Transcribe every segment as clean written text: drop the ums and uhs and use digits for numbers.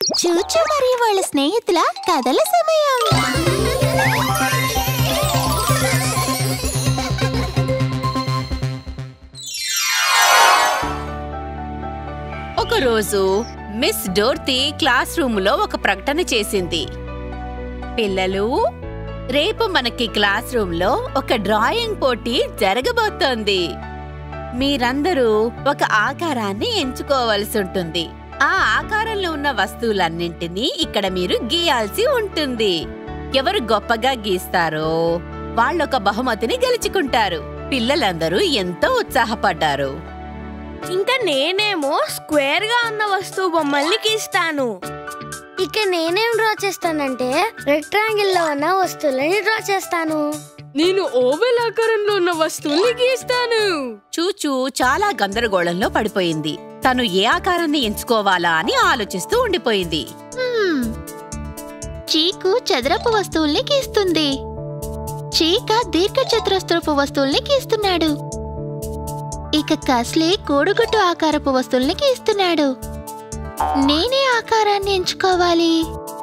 చూచు మరియు వాళ్ళ స్నేహితుల కథల సమయం. ఒకరోజు మిస్ డోర్తీ క్లాస్ రూములో ఒక ప్రకటన చేసింది. పిల్లలు, రేపు మనకి క్లాస్ రూమ్లో ఒక డ్రాయింగ్ పోటీ జరగబోతోంది. మీరందరూ ఒక ఆకారాన్ని ఎంచుకోవాల్సి ఉంటుంది. ఆ ఆకారంలో ఉన్న వస్తువులన్నింటినీ ఇక్కడ మీరు గీయాల్సి ఉంటుంది. ఎవరు గొప్పగా గీస్తారో వాళ్ళొక బహుమతిని గెలుచుకుంటారు. పిల్లలందరూ ఎంతో ఉత్సాహపడ్డారు. ఇంకా నేనేమో స్క్వేర్ గా ఉన్న వస్తువు బొమ్మల్ని గీస్తాను. ఇక నేనేం డ్రా చేస్తానంటే రెక్టాంగిల్ లో ఉన్న వస్తువులని డ్రా చేస్తాను. నేను ఓవెల్ ఆకారంలో ఉన్న వస్తువుల్ని గీస్తాను. చూచూ చాలా గందరగోళంలో పడిపోయింది. తను ఏ ఆకారాన్ని ఎంచుకోవాలా అని ఆలోచిస్తూ ఉండిపోయింది. చీకు చదరపు వస్తువుల్ని గీస్తుంది. చీక దీర్ఘచతురస్రపు వస్తువుల్ని గీస్తున్నాడు. ఇక కస్లీ కోడిగుడ్డు ఆకారపు వస్తువుల్ని గీస్తున్నాడు. నేనే ఆకారాన్ని ఎంచుకోవాలి.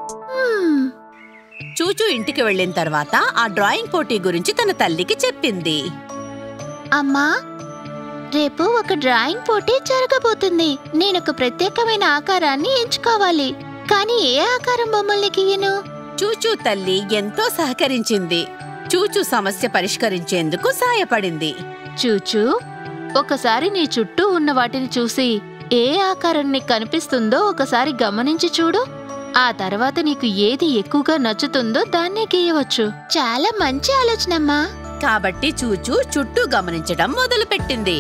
చూచూ ఇంటికి వెళ్లిన తర్వాత ఆ డ్రాయింగ్ పోటీ గురించి తన తల్లికి చెప్పింది. అమ్మా, రేపు ఒక డ్రాయింగ్ పోటీ జరగబోతుంది. నేనొక ప్రత్యేకమైన ఆకారాన్ని ఎంచుకోవాలి. కానీ ఏ ఆకారం బొమ్మల్ని గీయను? చూచూ తల్లి ఎంతో సహకరించింది. చూచూ సమస్య పరిష్కరించేందుకు సాయపడింది. చూచూ, ఒకసారి నీ చుట్టూ ఉన్న వాటిని చూసి ఏ ఆకారం నీకు కనిపిస్తుందో ఒకసారి గమనించి చూడు. ఆ తర్వాత నీకు ఏది ఎక్కువగా నచ్చుతుందో దాన్నే గీయవచ్చు. చాలా మంచి ఆలోచనమ్మా. కాబట్టి చూచూ చుట్టూ గమనించడం మొదలుపెట్టింది.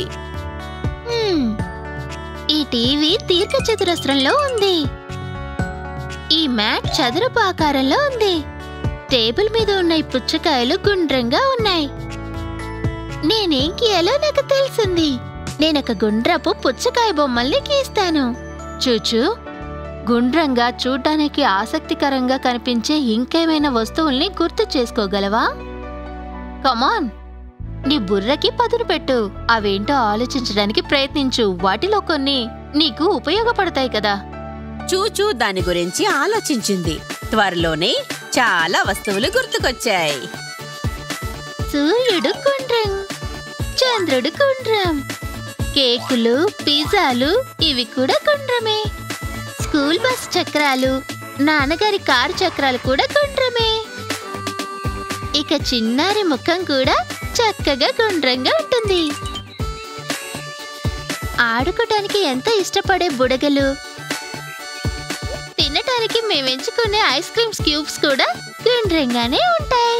ఈ టీవీ దీర్ఘచతురస్రంలో ఉంది. ఈ మ్యాట్ చదరపు ఆకారంలో ఉంది. టేబుల్ మీద ఉన్న ఈ పుచ్చకాయలు గుండ్రంగా ఉన్నాయి. నేనేం గీయాలో నాకు తెలిసింది. నేనొక గుండ్రపు పుచ్చకాయ బొమ్మల్ని గీస్తాను. చూచూ, గుండ్రంగా చూడ్డానికి ఆసక్తికరంగా కనిపించే ఇంకేమైనా వస్తువుల్ని గుర్తు చేసుకోగలవా? కమాన్, నీ బుర్రకి పదును పెట్టు. అవేంటో ఆలోచించడానికి ప్రయత్నించు. వాటిలో కొన్ని నీకు ఉపయోగపడతాయి కదా. చూచూ దాని గురించి ఆలోచించింది. త్వరలోనే చాలా వస్తువులు గుర్తుకొచ్చాయి. సూర్యుడు గుండ్రం, చంద్రుడు గుండ్రం, కేకులు, పిజ్జాలు ఇవి కూడా గుండ్రమే. స్కూల్ బస్ చక్రాలు, నాన్నగారి కారు చక్రాలు కూడా గుండ్రమే. ఇక చిన్నారి ముఖం కూడా చక్కగా గుండ్రంగా ఉంటుంది. ఆడుకోటానికి ఎంత ఇష్టపడే బుడగలు, తినటానికి మేమెంచుకునే ఐస్ క్రీమ్ క్యూబ్స్ కూడా గుండ్రంగానే ఉంటాయి.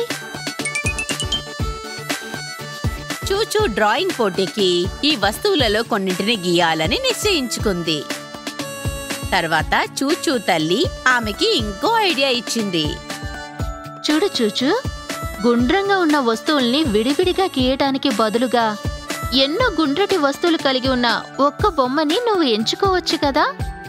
చూచూ డ్రాయింగ్ పోటీకి ఈ వస్తువులలో కొన్నింటిని గీయాలని నిశ్చయించుకుంది. తర్వాత చూచూ తల్లి ఆమెకి ఇంకో ఐడియా ఇచ్చింది. చూడు చూచూ, గుండ్రంగా ఉన్న వస్తువుల్ని విడివిడిగా గీయటానికి బదులుగా ఎన్నో గుండ్రటి వస్తువులు కలిగి ఉన్న ఒక్క బొమ్మని నువ్వు ఎంచుకోవచ్చు కదా.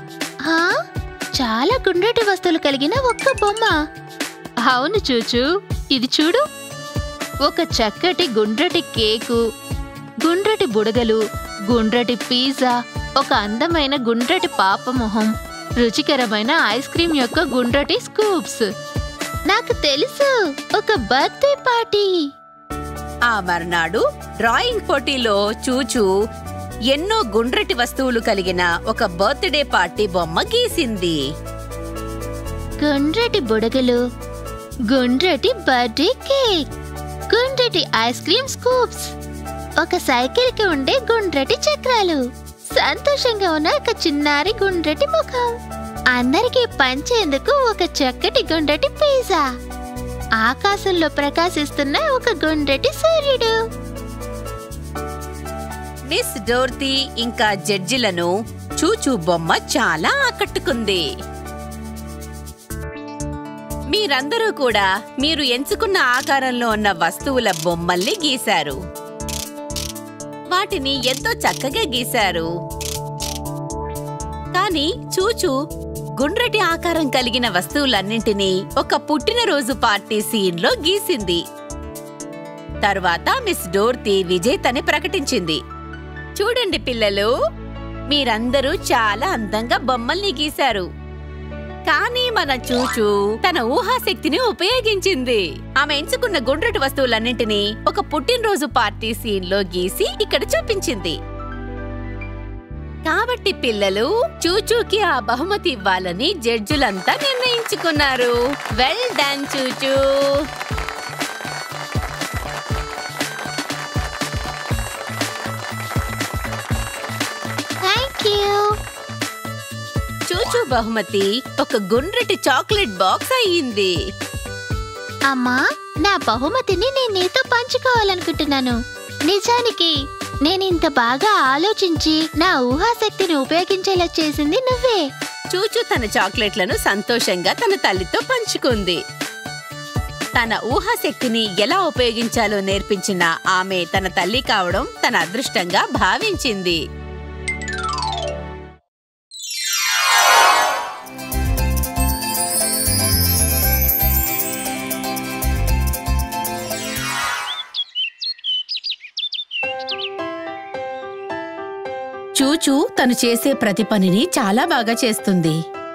చాలా గుండ్రటి వస్తువులు కలిగిన ఒక్క బొమ్మ. అవును చూచూ, ఇది చూడు. ఒక చక్కటి గుండ్రటి కేకు, గుండ్రటి బుడగలు, గుండ్రటి పిజ్జా, ఒక అందమైన గుండ్రటి పాప మొహం, రుచికరమైన ఐస్ క్రీం యొక్క గుండ్రటి స్కూప్స్. నాకు తెలుసు, ఒక బర్త్డే పార్టీ. ఆ మర్నాడు డ్రాయింగ్ పోటీలో చూచూ ఎన్నో గుండ్రటి వస్తువులు కలిగిన ఒక బర్త్డే పార్టీ బొమ్మ గీసింది. గుండ్రటి బుడగలు, గుండ్రటి బర్త్డే కేక్, గుండ్రటి ఐస్ క్రీం స్కూప్స్, ఒక సైకిల్ కి ఉండే గుండ్రటి చక్రాలు, సంతోషంగా ఉన్న ఒక చిన్నారి గుండ్రటి ముఖం, అందరికీ పంచేందుకు ఒక చక్కటి గుండ్రటి పిజ్జా, ఆకాశంలో ప్రకాశిస్తున్న ఒక గుండ్రటి సూర్యుడు. మిస్ డోర్తీ ఇంకా జడ్జిలను చూచూ బొమ్మ చాలా ఆకట్టుకుంది. మీరందరూ కూడా మీరు ఎంచుకున్న ఆకారంలో ఉన్న వస్తువుల బొమ్మల్ని గీశారు. వాటిని ఎంతో చక్కగా గీశారు. కానీ చూచూ గుండ్రటి ఆకారం కలిగిన వస్తువులన్నింటినీ ఒక పుట్టినరోజు పార్టీ సీన్లో గీసింది. తరువాత మిస్ డోర్తీ విజేతని ప్రకటించింది. చూడండి పిల్లలు, మీరందరూ చాలా అందంగా బొమ్మల్ని గీశారు. కానీ మన చూచూ తన ఊహాశక్తిని ఉపయోగించింది. ఆమె ఎంచుకున్న గుండ్రటి వస్తువులన్నింటినీ ఒక పుట్టినరోజు పార్టీ సీన్ లో గీసి ఇక్కడ చూపించింది. కాబట్టి పిల్లలు చూచూకి ఆ బహుమతి ఇవ్వాలని జడ్జిలంతా నిర్ణయించుకున్నారు. Well done చూచూ. చూచూ బహుమతి ఒక గుండ్రటి చాక్లెట్ బాక్స్ అయ్యింది. అమ్మా, నా బహుమతిని నేను నీతో పంచుకోవాలనుకుంటున్నాను. నిజానికి నేనింత బాగా ఆలోచించి నా ఊహాశక్తిని ఉపయోగించేలా చేసింది నువ్వే. చూచూ తన చాక్లెట్లను సంతోషంగా తన తల్లితో పంచుకుంది. తన ఊహాశక్తిని ఎలా ఉపయోగించాలో నేర్పించిన ఆమె తన తల్లి కావడం తన అదృష్టంగా భావించింది. చూచూ తను చేసే ప్రతి పనిని చాలా బాగా చేస్తుంది.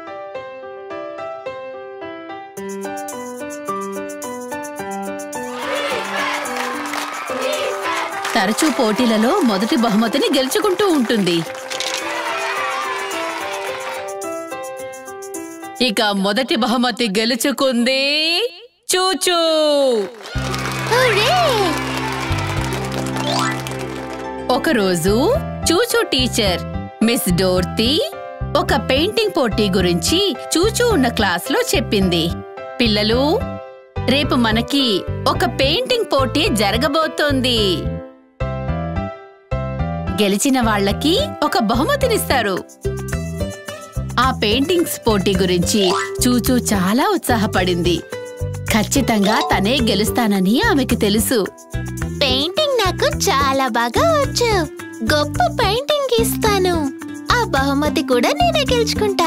తరచూ పోటీలలో మొదటి బహుమతిని గెలుచుకుంటూ ఉంటుంది. ఇక మొదటి బహుమతి గెలుచుకుంది చూచూ. ఒకరోజు చూచూ టీచర్ మిస్ డోర్తీ ఒక పెయింటింగ్ పోటీ గురించి చూచూ ఉన్న క్లాస్లో చెప్పింది. పిల్లలు, రేపు మనకి ఒక పెయింటింగ్ పోటీ జరగబోతోంది. గెలిచిన వాళ్ళకి ఒక బహుమతినిస్తారు. ఆ పెయింటింగ్స్ పోటీ గురించి చూచూ చాలా ఉత్సాహపడింది. ఖచ్చితంగా తనే గెలుస్తానని ఆమెకి తెలుసు. పెయింటింగ్ నాకు చాలా బాగా వచ్చు. గొప్ప పెయింటింగ్ గీస్తాను. ఆ బహుమతి కూడా నేనే గెలుచుకుంటా.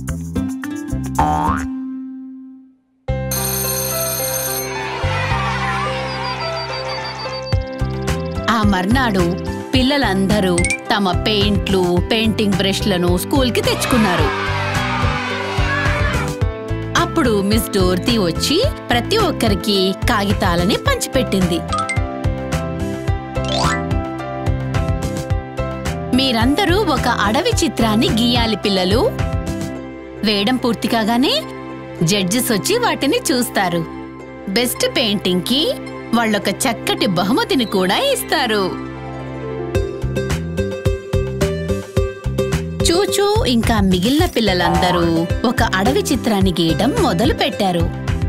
ఆ మర్నాడు పిల్లలందరూ తమ పెయింట్లు, పెయింటింగ్ బ్రష్లను స్కూల్కి తెచ్చుకున్నారు. అప్పుడు మిస్ డోర్తీ వచ్చి ప్రతి ఒక్కరికి కాగితాలని పంచిపెట్టింది. మీరందరూ ఒక అడవి చిత్రాన్ని గీయాలి పిల్లలు. వేయడం పూర్తి కాగానే జడ్జెస్ వచ్చి వాటిని చూస్తారు. బెస్ట్ పెయింటింగ్ కి వాళ్ళొక చక్కటి బహుమతిని కూడా ఇస్తారు. చూచూ ఇంకా మిగిలిన పిల్లలందరూ ఒక అడవి చిత్రాన్ని గీయడం మొదలు పెట్టారు.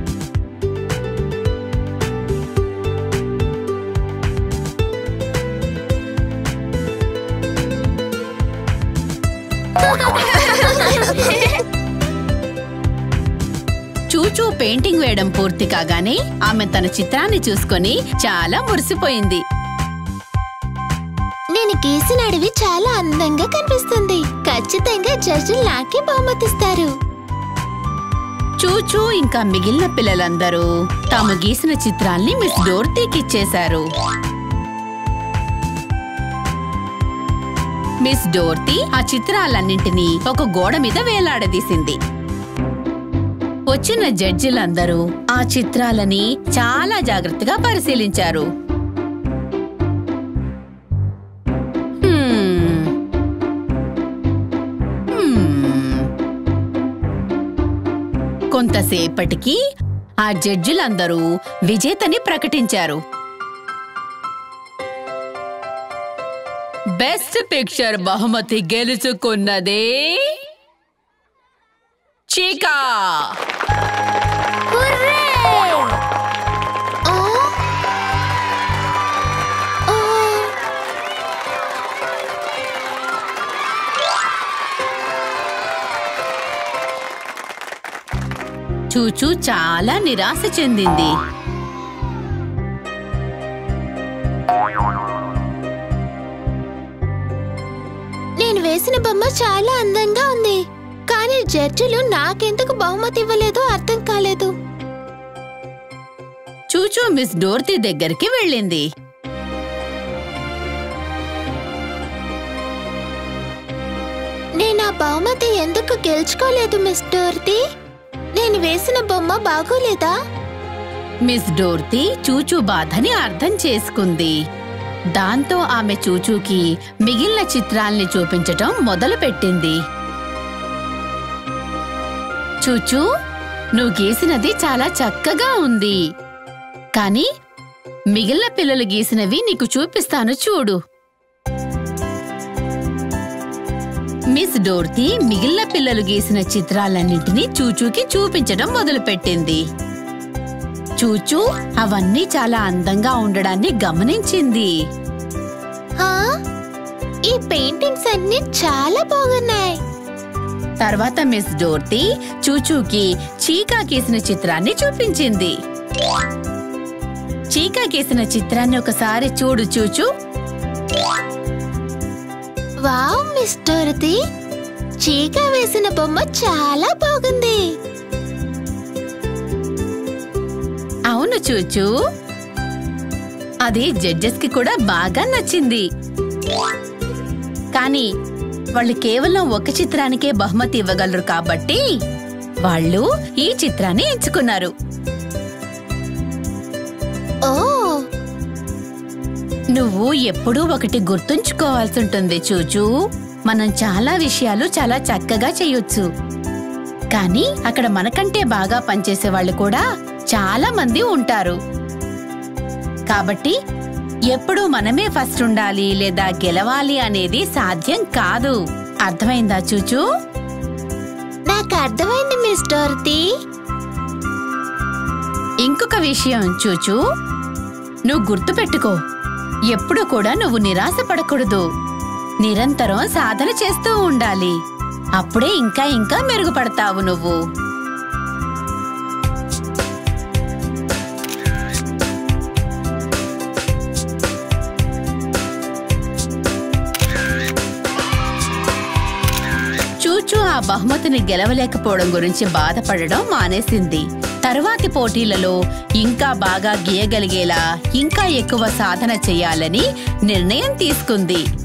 చూచూ పెయింటింగ్ వేయడం పూర్తి కాగానే ఆమె తన చిత్రాన్ని చూసుకొని చాలా మురిసిపోయింది. నేను గీసిన అడవి చాలా అందంగా కనిపిస్తుంది. ఖచ్చితంగా జడ్జిలు నాకే బహుమతిస్తారు. చూచూ ఇంకా మిగిలిన పిల్లలందరూ తాము గీసిన చిత్రాల్ని మిస్ డోర్తీకి ఇచ్చేశారు. మిస్ డోర్తీ ఆ చిత్రాలన్నింటినీ ఒక గోడ మీద వేలాడదీసింది. వచ్చిన జడ్జిలందరూ ఆ చిత్రాలని చాలా జాగ్రత్తగా పరిశీలించారు. కొంతసేపటికి ఆ జడ్జిలందరూ విజేతని ప్రకటించారు. బెస్ట్ పిక్చర్ బహుమతి గెలుచుకున్నదే చీకా. చూచూ చాలా నిరాశ చెందింది. నేను వేసిన బొమ్మ చాలా అందంగా ఉంది. కానీ జడ్జిలు నాకెందుకు బహుమతి ఇవ్వలేదో అర్థం కాలేదు. చూచూ మిస్ డోర్తీ దగ్గరికి వెళ్ళింది. నేను ఆ బహుమతి ఎందుకు గెలుచుకోలేదు మిస్ డోర్తి? నేను వేసిన బొమ్మ బాగోలేదా? మిస్ డోర్తి చూచూ బాధని అర్థం చేసుకుంది. దాంతో ఆమె చూచూకి మిగిలిన చిత్రాల్ని చూపించటం మొదలుపెట్టింది. చూచూ, నువ్వు గీసినది చాలా చక్కగా ఉంది. కానీ మిగిలిన పిల్లలు గీసినవి నీకు చూపిస్తాను చూడు. మిస్ డోర్తి మిగిలిన పిల్లలు గీసిన చిత్రాలన్నింటినీ చూచూకి చూపించడం మొదలుపెట్టింది. చూచూ అవన్నీ చాలా అందంగా ఉండడాన్ని గమనించింది. ఈ పెయింటింగ్స్ అన్ని చాలా బాగున్నాయి. తర్వాత మిస్ డోర్తి చూచూకి చీకా గీసిన చిత్రాన్ని చూపించింది. చీకా గీసిన చిత్రాన్ని ఒకసారి చూడు చూచూ. వావ్ మిస్ డోర్తి, చీకా వేసిన బొమ్మ చాలా బాగుంది. అవును చూచూ, అది జడ్జెస్ కి కూడా బాగా నచ్చింది. కానీ వాళ్ళు కేవలం ఒక చిత్రానికే బహుమతి ఇవ్వగలరు కాబట్టి వాళ్ళు ఈ చిత్రాన్ని ఎంచుకున్నారు. ఓ, నువ్వు ఎప్పుడూ ఒకటి గుర్తుంచుకోవాల్సి ఉంటుంది చూచూ. మనం చాలా విషయాలు చాలా చక్కగా చేయొచ్చు, కానీ అక్కడ మనకంటే బాగా పనిచేసే వాళ్ళు కూడా చాలా మంది ఉంటారు. కాబట్టి ఎప్పుడూ మనమే ఫస్ట్ ఉండాలి లేదా గెలవాలి అనేది సాధ్యం కాదు. అర్థమైందా చూచూ? నాకు అర్థమైంది మిస్ డోర్తి. ఇంకొక విషయం చూచూ, నువ్వు గుర్తుపెట్టుకో, ఎప్పుడు కూడా నువ్వు నిరాశపడకూడదు. నిరంతరం సాధన చేస్తూ ఉండాలి. అప్పుడే ఇంకా ఇంకా మెరుగుపడతావు నువ్వు. చూచూ ఆ బహుమతిని గెలవలేకపోవడం గురించి బాధపడడం మానేసింది. తరువాతి పోటీలలో ఇంకా బాగా గీయగలిగేలా ఇంకా ఎక్కువ సాధన చెయ్యాలని నిర్ణయం తీసుకుంది.